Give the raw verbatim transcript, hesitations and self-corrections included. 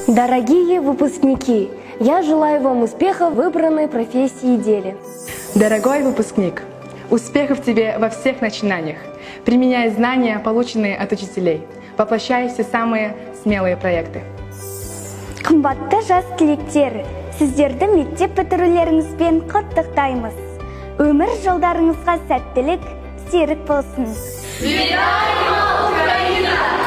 Дорогие выпускники, я желаю вам успеха в выбранной профессии и деле. Дорогой выпускник, успехов тебе во всех начинаниях. Применяй знания, полученные от учителей. Воплощай все самые смелые проекты. Қымбатты жас түлектер, сіздерді мектеп бітірулеріңізбен құттықтаймыз. Өмір жолдарыңызға сәттілік, серік болсын. Вітаємо, Україна!